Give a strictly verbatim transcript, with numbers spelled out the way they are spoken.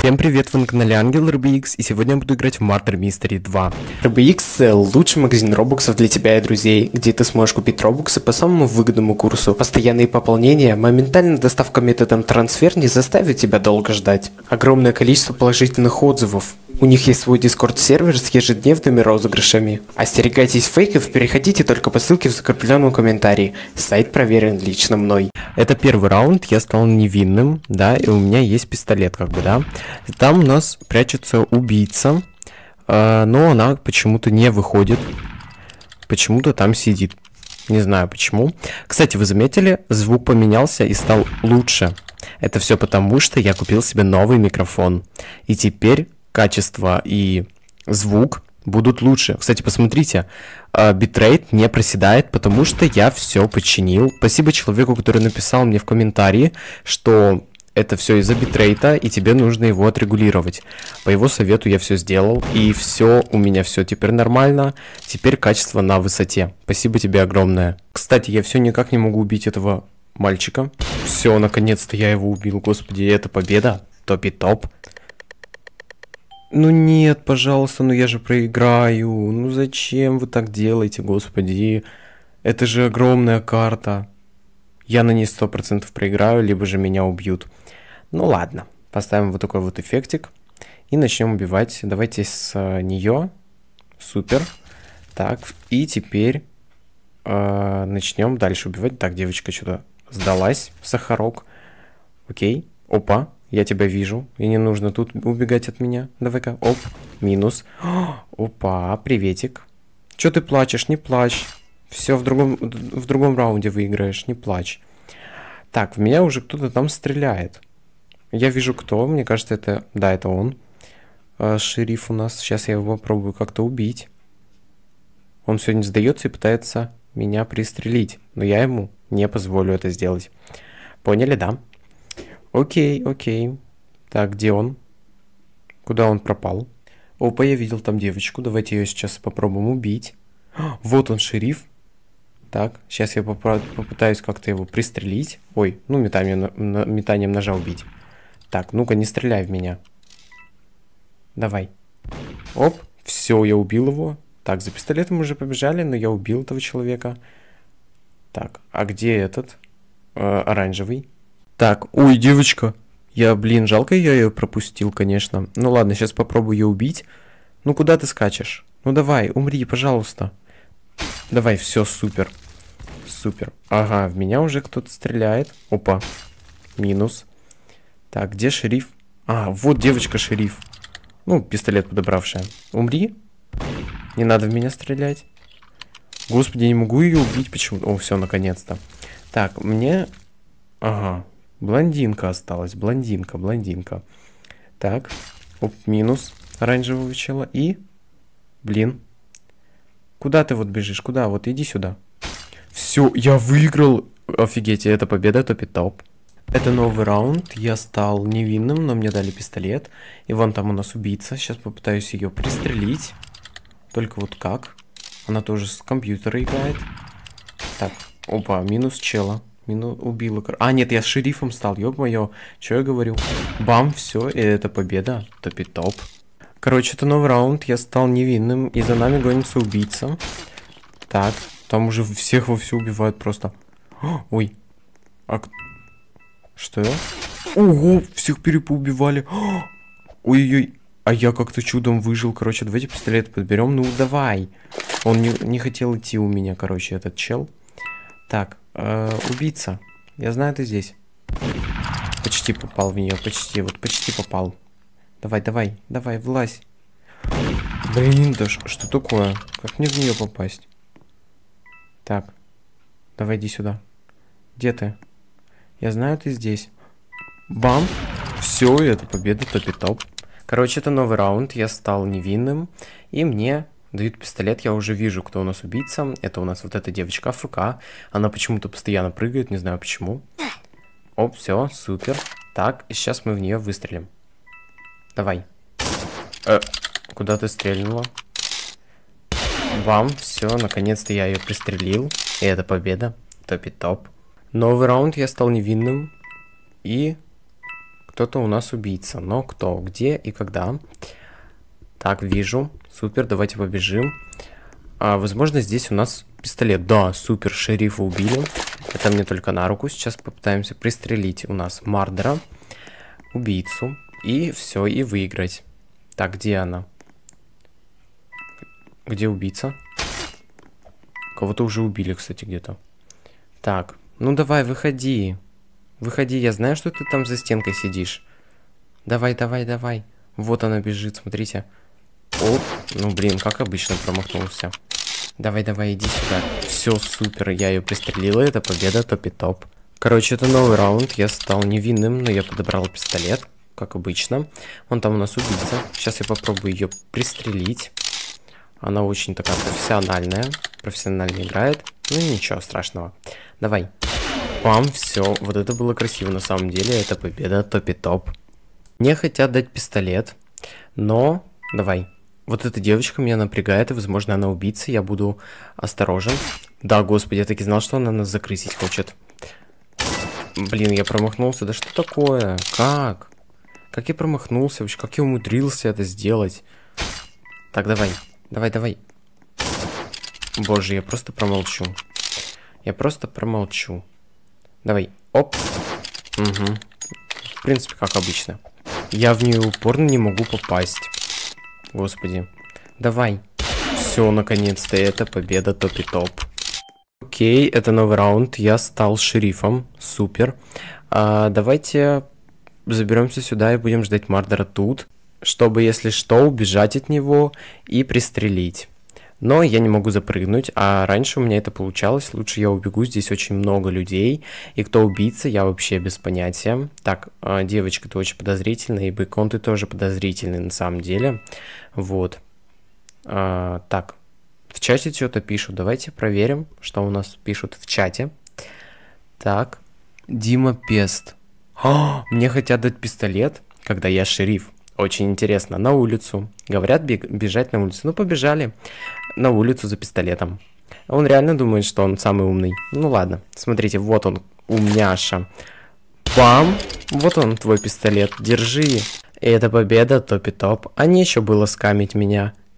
Всем привет, вы на канале Ангел эр би икс, и сегодня я буду играть в Murder Mystery два. эр би икс Sell – лучший магазин робоксов для тебя и друзей, где ты сможешь купить робоксы по самому выгодному курсу. Постоянные пополнения, моментальная доставка методом трансфер не заставит тебя долго ждать. Огромное количество положительных отзывов. У них есть свой дискорд-сервер с ежедневными розыгрышами. Остерегайтесь фейков, переходите только по ссылке в закрепленном комментарии. Сайт проверен лично мной. Это первый раунд, я стал невинным, да, и у меня есть пистолет, как бы, да. Там у нас прячется убийца, э, но она почему-то не выходит. Почему-то там сидит. Не знаю почему. Кстати, вы заметили, звук поменялся и стал лучше. Это все потому, что я купил себе новый микрофон. И теперь качество и звук будут лучше. Кстати, посмотрите, э, битрейт не проседает, потому что я все починил. Спасибо человеку, который написал мне в комментарии, что это все из-за битрейта, и тебе нужно его отрегулировать. По его совету я все сделал, и все, у меня все теперь нормально. Теперь качество на высоте. Спасибо тебе огромное. Кстати, я все никак не могу убить этого мальчика. Все, наконец-то я его убил. Господи, это победа. Топи-топ. Ну нет, пожалуйста, ну я же проиграю. Ну зачем вы так делаете, господи? Это же огромная карта. Я на ней сто процентов проиграю, либо же меня убьют. Ну ладно, поставим вот такой вот эффектик. И начнем убивать. Давайте с нее. Супер. Так, и теперь э, начнем дальше убивать. Так, девочка что-то сдалась. Сахарок. Окей. Опа. Я тебя вижу, и не нужно тут убегать от меня. Давай-ка, оп, минус. О, опа, приветик. Чё ты плачешь? Не плачь. Все в другом, в другом раунде выиграешь, не плачь. Так, в меня уже кто-то там стреляет. Я вижу, кто. Мне кажется, это... Да, это он. А, шериф у нас. Сейчас я его попробую как-то убить. Он сегодня сдается и пытается меня пристрелить. Но я ему не позволю это сделать. Поняли, да? Окей, окей. Так, где он? Куда он пропал? Опа, я видел там девочку. Давайте ее сейчас попробуем убить. Вот он, шериф. Так, сейчас я попытаюсь как-то его пристрелить. Ой, ну метанием, метанием ножа убить. Так, ну-ка, не стреляй в меня. Давай. Оп, все, я убил его. Так, за пистолетом мы уже побежали, но я убил этого человека. Так, а где этот? Э, оранжевый. Так, ой, девочка. Я, блин, жалко, я ее пропустил, конечно. Ну ладно, сейчас попробую ее убить. Ну куда ты скачешь? Ну давай, умри, пожалуйста. Давай, все, супер. Супер. Ага, в меня уже кто-то стреляет. Опа. Минус. Так, где шериф? А, вот девочка-шериф. Ну, пистолет подобравшая. Умри. Не надо в меня стрелять. Господи, я не могу ее убить почему-то. О, все, наконец-то. Так, мне... Ага. Блондинка осталась. Блондинка, блондинка. Так. Оп, минус оранжевого чела. И... Блин. Куда ты вот бежишь? Куда? Вот иди сюда. Все, я выиграл. Офигеть, это победа, топи-топ. Это новый раунд. Я стал невинным, но мне дали пистолет. И вон там у нас убийца. Сейчас попытаюсь ее пристрелить. Только вот как? Она тоже с компьютера играет. Так, опа, минус чела. Мину убила. А, нет, я с шерифом стал, ёб-моё. Что я говорю? Бам, все, и это победа. Топи-топ. Короче, это новый раунд, я стал невинным, и за нами гонится убийца. Так, там уже всех вовсю убивают просто. О, ой. А... Что? Ого, всех перепоубивали. Ой-ой-ой. А я как-то чудом выжил. Короче, давайте пистолет подберем. Ну, давай. Он не, не хотел идти у меня, короче, этот чел. Так, э, убийца. Я знаю, ты здесь. Почти попал в нее, почти, вот почти попал. Давай, давай, давай, влазь. Блин, да что такое? Как мне в нее попасть? Так, давай иди сюда. Где ты? Я знаю, ты здесь. Бам! Все, это победа, топи-топ. Короче, это новый раунд, я стал невинным, и мне... Дают пистолет, я уже вижу, кто у нас убийца. Это у нас вот эта девочка АФК. Она почему-то постоянно прыгает, не знаю почему. Оп, все, супер. Так, и сейчас мы в нее выстрелим. Давай. Э, куда ты стрельнула? Бам, все, наконец-то я ее пристрелил. И это победа. Топи-топ. Новый раунд, я стал невинным. И... кто-то у нас убийца. Но кто, где и когда? Так, вижу. Супер, давайте побежим. А, возможно, здесь у нас пистолет. Да, супер, шерифа убили. Это мне только на руку. Сейчас попытаемся пристрелить у нас Мардера, убийцу. И все, и выиграть. Так, где она? Где убийца? Кого-то уже убили, кстати, где-то. Так, ну давай, выходи. Выходи, я знаю, что ты там за стенкой сидишь. Давай, давай, давай. Вот она бежит, смотрите. Оп, ну блин, как обычно промахнулся. Давай, давай, иди сюда. Все, супер, я ее пристрелила, это победа, топи-топ. Короче, это новый раунд, я стал невинным, но я подобрал пистолет, как обычно. Вон там у нас убийца. Сейчас я попробую ее пристрелить. Она очень такая профессиональная, профессионально играет. Ну ничего страшного. Давай. Пам, все, вот это было красиво на самом деле, это победа, топи-топ. Мне хотят дать пистолет, но давай. Вот эта девочка меня напрягает, и, возможно, она убийца, я буду осторожен. Да, господи, я таки знал, что она нас закрысить хочет. Блин, я промахнулся, да что такое? Как? Как я промахнулся вообще, как я умудрился это сделать? Так, давай, давай, давай. Боже, я просто промолчу. Я просто промолчу. Давай, оп. Угу. В принципе, как обычно. Я в нее упорно не могу попасть. Господи. Давай. Все, наконец-то, это победа, топи-топ. Окей, это новый раунд. Я стал шерифом. Супер. А, давайте заберемся сюда и будем ждать Мардера тут, чтобы, если что, убежать от него и пристрелить. Но я не могу запрыгнуть, а раньше у меня это получалось. Лучше я убегу, здесь очень много людей. И кто убийца, я вообще без понятия. Так, девочка, ты очень подозрительная, и Бэкон, ты тоже подозрительный на самом деле. Вот. А, так, в чате что-то пишут. Давайте проверим, что у нас пишут в чате. Так, Дима Пест. О, мне хотят дать пистолет, когда я шериф. Очень интересно. На улицу. Говорят, бежать на улицу. Ну, побежали на улицу за пистолетом. Он реально думает, что он самый умный. Ну, ладно. Смотрите, вот он, умняша. Бам! Вот он, твой пистолет. Держи. И это победа, топи-топ. А не еще было скамить меня.